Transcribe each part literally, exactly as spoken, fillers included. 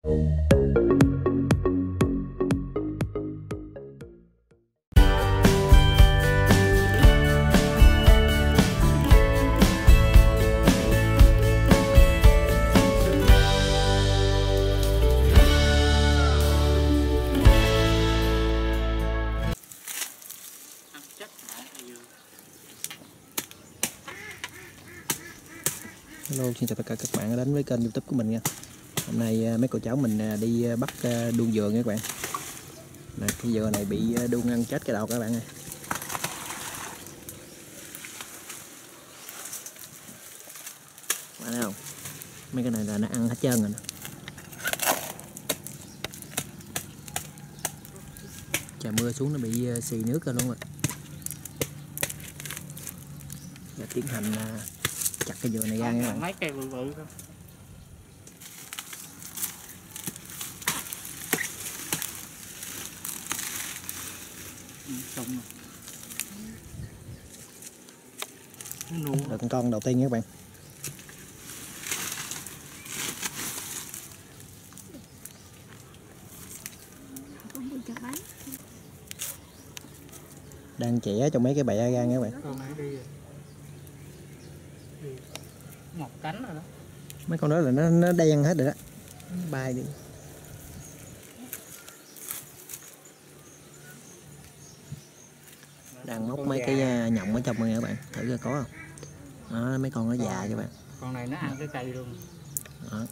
Hello, xin chào tất cả các bạn đã đến với kênh YouTube của mình nha. Hôm nay mấy cô cháu mình đi bắt đuông dừa nha các bạn. Nè, cái dừa này bị đuông ăn chết cái đầu các bạn ơi. Bạn thấy không? Mấy cái này là nó ăn hết trơn rồi nè. Trời mưa xuống nó bị xì nước rồi luôn rồi. Và tiến hành chặt cái dừa này ra nha các bạn. Mấy cây bự bự không? Xong rồi. Là con con đầu tiên nha các bạn. Đang chẻ trong mấy cái bẹ ra nha các bạn. Con này đi rồi. Một cánh rồi đó. Mấy con đó là nó nó đen hết rồi đó. Bay đi. Đang móc mấy cái nhộng ở trong này các bạn, thử coi có không. Đó, mấy con nó già các bạn. Con này nó ăn cái cây luôn. Đó.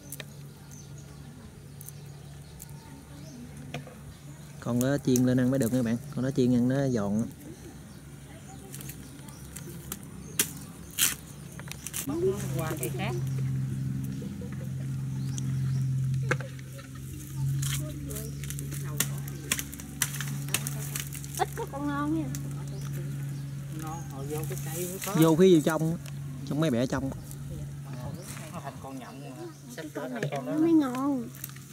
Con đó chiên lên ăn mới được các bạn, con đó chiên ăn nó giòn. Bóc nó qua cây khác. Ít có con ngon nha. Ngon, họ vô cái cây mới có. Vô phía vô trong, trong mấy bẻ trong. Nó thành con nhộng mà. Sắp Cái sửa con thành này con ăn đó. nó mới ngon.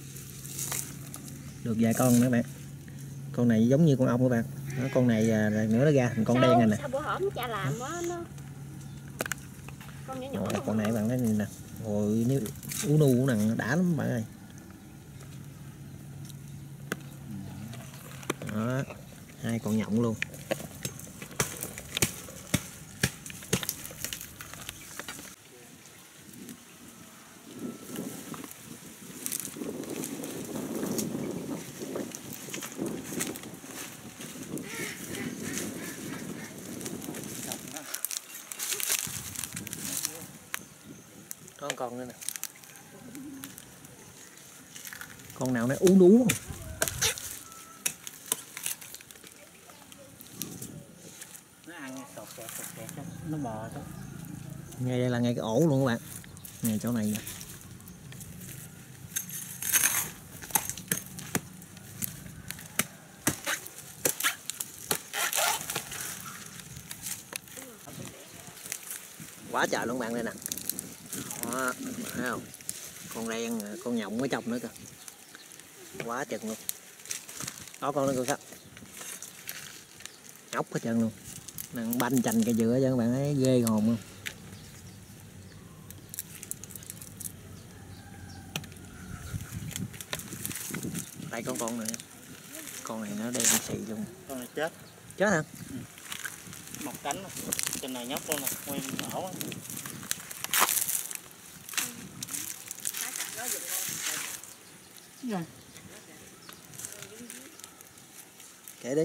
Được vài con nữa các bạn. Con này giống như con ong các bạn. Đó, con này là nữa nó ra thành con sao, đen này nè. Sao bữa hổm cha làm quá nó. Con nhỏ nhỏ. Ồ, con này bạn thấy này nè. Rồi nếu ú nu ú nằng đã lắm bạn ơi. Đó, hai con nhộng luôn. Có con nữa nè. Con nào nó ú nú. Nó ăn sọt sọt sọt sọt nó bò đó. Ngay đây là ngay cái ổ luôn các bạn. Ngay chỗ này nè. Quá trời luôn bạn đây nè. Đó, thấy không? Con đen, con nhộng ở trong nữa kìa. Quá chừng luôn. Đó con nó coi sao. Ốc hết trơn luôn. Đang banh chành cây dừa cho các bạn thấy ghê hồn luôn. Đây con con này. Con này nó đen xì luôn. Con này chết. Chết hả? Ừ. Một cánh rồi. Trên này nhóc luôn nè, nguyên ổ. Rồi. Kể đi.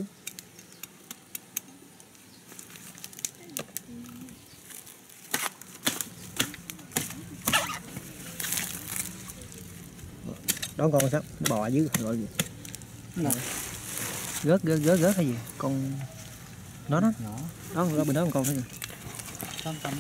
Đón con sao? Nó bò ở dưới gọi gì? Rồi. Gớt gớt gớt gớt hay gì? Con nó đó. Nhỏ. Đó đó bên đó con thấy gì? Con tầm.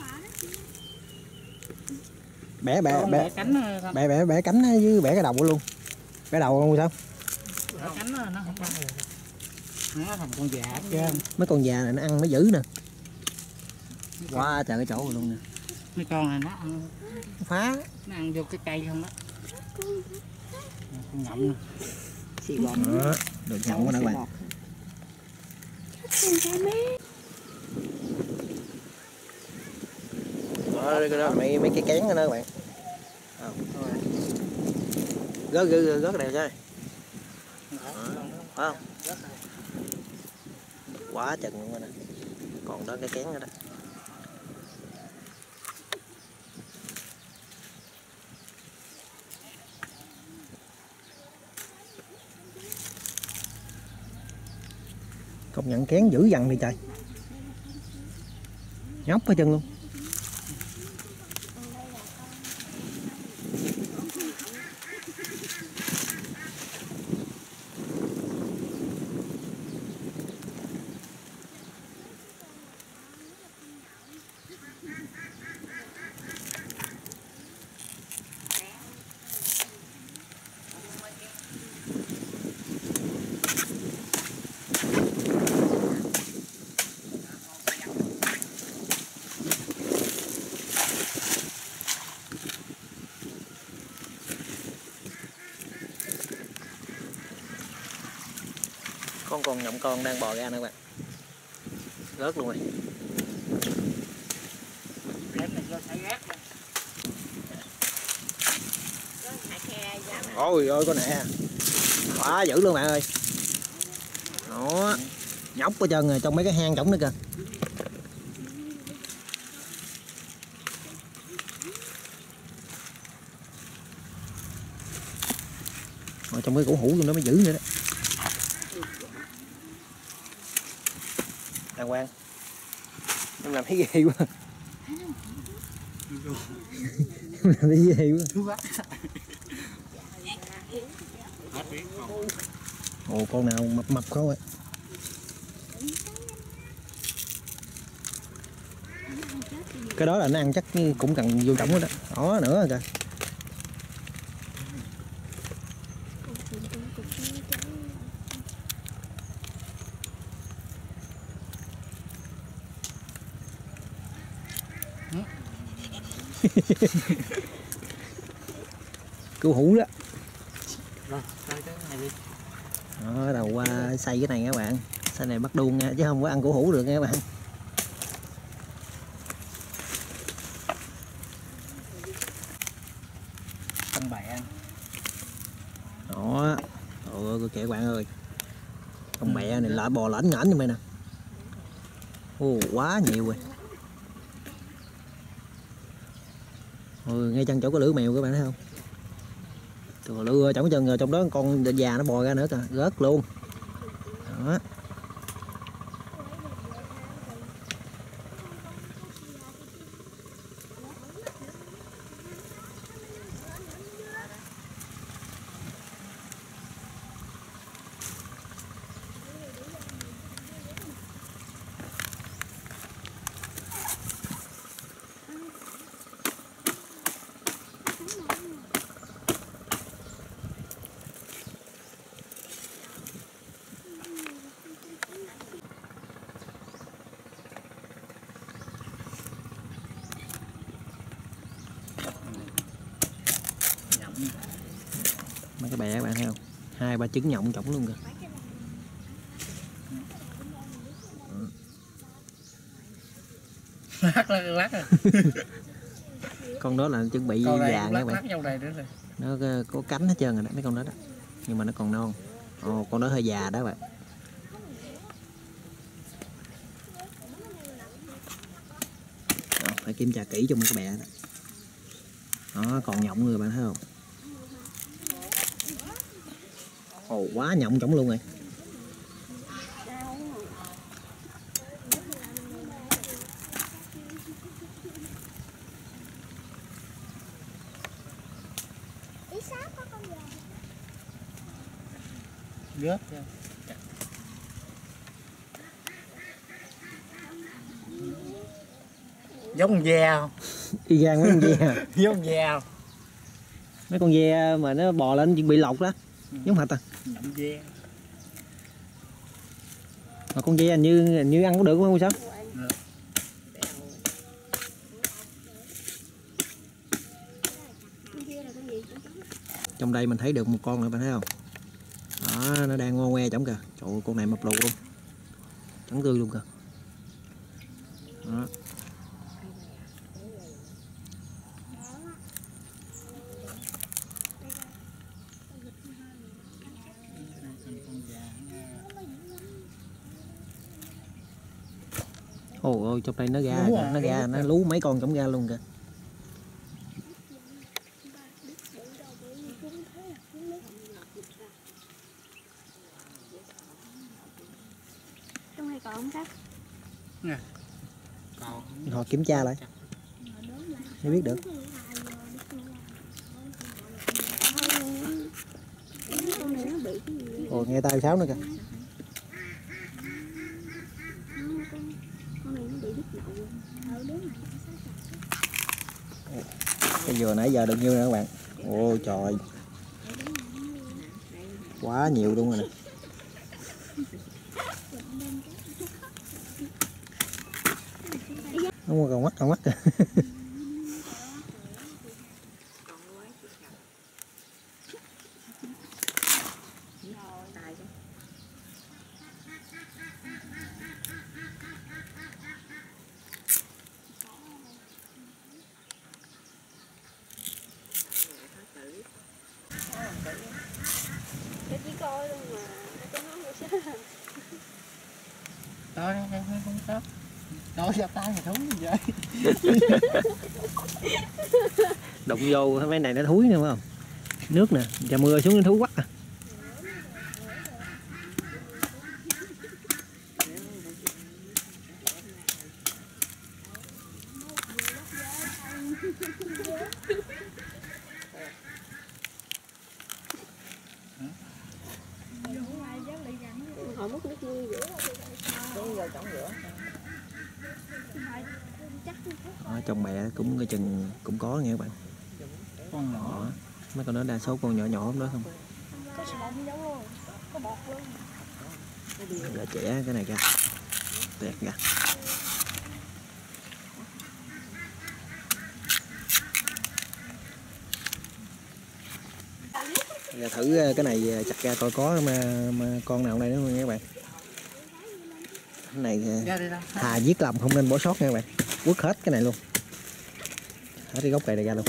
Bẻ bẻ bẻ cánh bẻ bẻ bẻ cánh với bẻ cái đầu luôn. Bẻ đầu con sao? Bẻ cánh nó nó không ăn được. Nó thành con già hết trơn. Mấy con già này nó ăn mới dữ nè. Quá trời cái chỗ rồi luôn nè. Mấy con này nó ăn Phá. nó ăn vô cái cây không đó. Con nhộng nè. Xì bọt. Đó, được nhộng của nó bạn. Đó, cái đó mấy mấy cái kén đó các bạn. Rớt rớt rớt đều chơi. Phải không? Quá chừng luôn rồi nè. Còn đó cái kén nữa đó. Công nhận kén dữ dằn đi trời. Nhóc hết chân luôn. Con còn nhộng con đang bò ra nữa các bạn. Rớt luôn rồi. Ôi ôi con nè. Quá dữ luôn bạn ơi. Đó. Nhóc ở chân rồi trong mấy cái hang trống nữa kìa. Rồi trong cái cổ hũ luôn đó mới dữ nữa đó. Đàng hoàng. Em làm thấy ghê quá. Em làm thấy ghê quá. Ồ con nào mập mập không ạ? Cái đó là nó ăn chắc cũng cần vô trọng đó. Đó nữa kìa. Cứu hũ đó. Đó, đầu qua xay cái này các bạn. Xay này bắt đuông nha, chứ không có ăn củ hũ được nha các bạn. Con bẹ. Đó. Ôi ơi kìa các bạn ơi. Con bẹ này lại bò lãnh ngảnh như vậy nè. Ô quá nhiều rồi. Ôi, ngay chân chỗ có lưỡi mèo các bạn thấy không? Trời lưa trong chân rồi trong đó con già nó bò ra nữa kìa, rớt luôn. Đó. Mấy cái bè các bạn thấy không? Hai ba trứng nhộng trống luôn kìa. Lát lát rồi. Con đó là chuẩn bị vàng các bạn. Nó có cánh hết trơn rồi đó mấy con đó đó. Nhưng mà nó còn non. Ồ con đó hơi già đó bạn. Đó, phải kiểm tra kỹ cho mấy cái bè đó. Đó còn nhộng người bạn thấy không? Ồ quá nhộng trống luôn rồi. Rớt. Giống con ve không? Y gan mấy con ve. Giống con ve không? Mấy con ve mà nó bò lên chuẩn bị lọc đó. Giống hệt à? Nhộng ve. Mà con ve hình như hình như ăn có được không sao? Được. Trong đây mình thấy được một con nữa bạn thấy không? Đó nó đang ngoe ngoe trống kìa. Trời ơi, con này mập lù luôn. Trắng tươi luôn kìa. Đó. Ôi ôi, trong đây nó ra kìa, nó ra, nó lú mấy con trống ra luôn kìa. Trong này còn không chắc. Nè. Còn Họ kiểm tra lại. Mới biết được. Con này nó bị cái gì? Ồ, nghe tay sáo nữa kìa. Con này nó bị đứt đầu. Ở đứa này. Cái dừa nãy giờ được nhiêu nè các bạn. Ôi trời. Quá nhiều luôn rồi nè. Không còn mắt, còn mắt kìa. Để chỉ coi luôn mà. Cho nó một sao. Đó, không sao. Đâu ra tay thì thúi như vậy. Đụng vô mấy này nó thúi nữa phải không? Nước nè, trời mưa xuống nó thúi quá à. Họ múc nước mưa rửa đi rồi chọn rửa. Ở trong bè cũng coi chừng cũng có nghe các bạn. Con nhỏ. Đó. Mấy con đó đa số con nhỏ nhỏ đó không. Có bọt giống luôn. Có bọt luôn. Là trẻ cái này kìa. Tẹt kìa. Giờ thử cái này chặt ra coi có mà, mà con nào đây nữa không nha các bạn. Cái này thà giết lầm không nên bỏ sót nha các bạn. Quất hết cái này luôn. Hết cái gốc cây này ra luôn.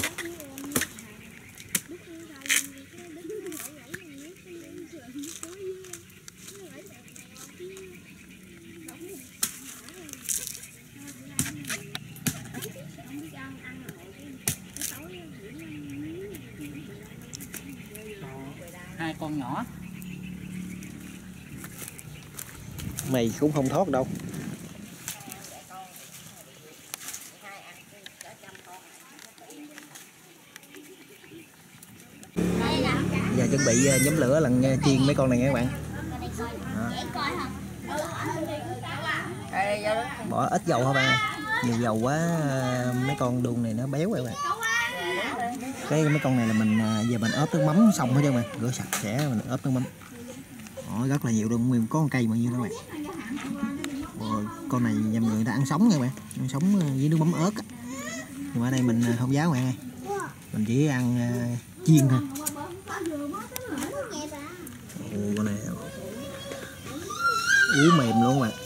Hai con nhỏ. Mày cũng không thoát đâu. Giờ chuẩn bị nhóm lửa lần chiên mấy con này nha các bạn. Đó. Bỏ ít dầu hả bạn? Nhiều dầu quá mấy con đuông này nó béo rồi các bạn. Cái mấy con này là mình giờ mình ốp nước mắm xong hết trơn mà, rửa sạch sẽ mình ốp nước mắm. Đó, rất là nhiều luôn, nguyên có con cây bao nhiêu đó các bạn. Rồi, con này nhầm người ta ăn sống nha các bạn, ăn sống với nước mắm ớt. Nhưng mà ở đây mình không giáo bạn ơi, mình chỉ ăn uh, chiên thôi. Ồ, con này yếu mềm luôn các bạn,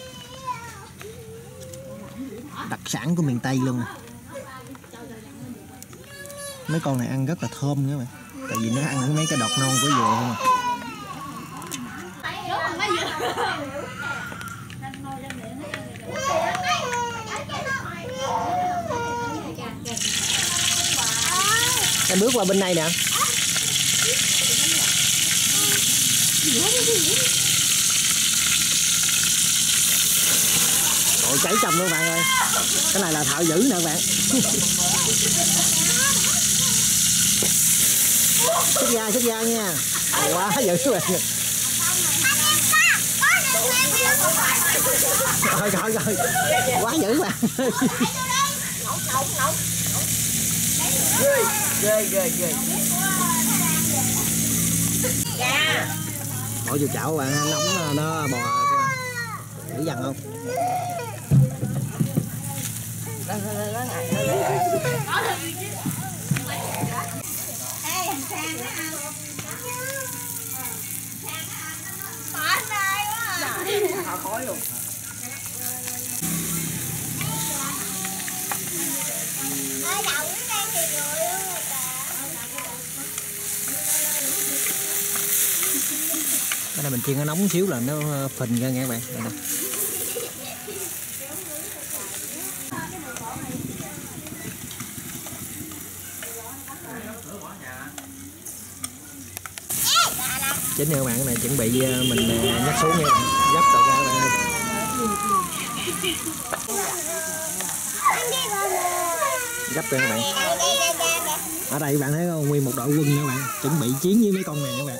đặc sản của miền Tây luôn nè. Mấy con này ăn rất là thơm nha các bạn, tại vì nó ăn mấy cái đọt non của dừa không à. Em bước qua bên này nè. Ôi cháy chồng luôn bạn ơi. Cái này là thợ dữ nè bạn. Xích da, xích da nha. Quá dữ bạn. Rồi rồi rồi. Quá dữ bạn. Ghê ghê ghê. Bỏ vô chảo bạn, nóng nó bò dữ dằn không? Khói luôn. Cái này mình chiên nó nóng xíu là nó phình ra nha các bạn. Đây nè. Chính nha các bạn, cái này chuẩn bị mình nhắc xuống nha, gấp đầu ra các bạn ơi. Gấp cho các bạn. Ở đây các bạn thấy không, nguyên một đội quân các bạn, chuẩn bị chiến với mấy con này các bạn.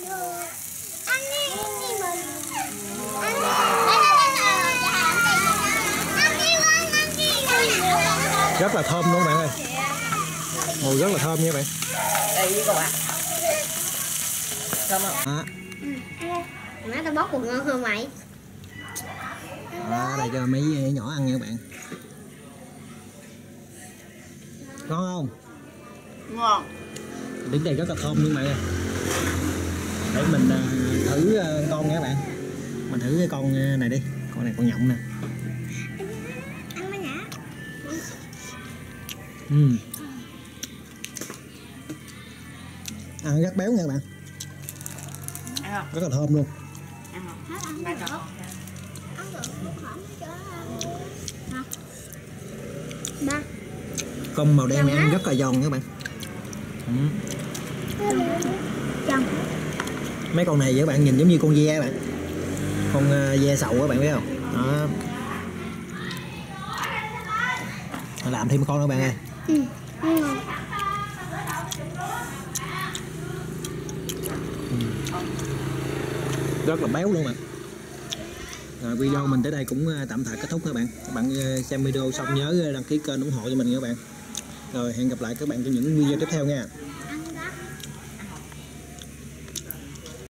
Rất là thơm luôn các bạn ơi, mùi rất là thơm nha các bạn. Đây với các bạn. Thơm không? À. Má tao bóc còn ngon hơn mày. À, đây cho mấy nhỏ ăn nha các bạn. Ngon không? Ngon. Đứng đây rất là thơm luôn các bạn ơi. Để mình uh, thử uh, con nha các bạn. Mình thử cái con này đi. Con này con nhộng nè. Ăn mấy nhả. Uhm. Ăn rất béo nha các bạn. Rất là thơm luôn. Ba. Con màu đen này ăn rất là giòn các bạn. Uhm. Mấy con này các bạn nhìn giống như con ve các bạn. Con uh, ve sầu các bạn biết không? Đó. Làm thêm con nữa bạn ơi. Ừ. Rất là béo luôn ạ. Rồi video mình tới đây cũng tạm thời kết thúc các bạn. Các bạn xem video xong nhớ đăng ký kênh ủng hộ cho mình nha các bạn. Rồi hẹn gặp lại các bạn trong những video tiếp theo nha.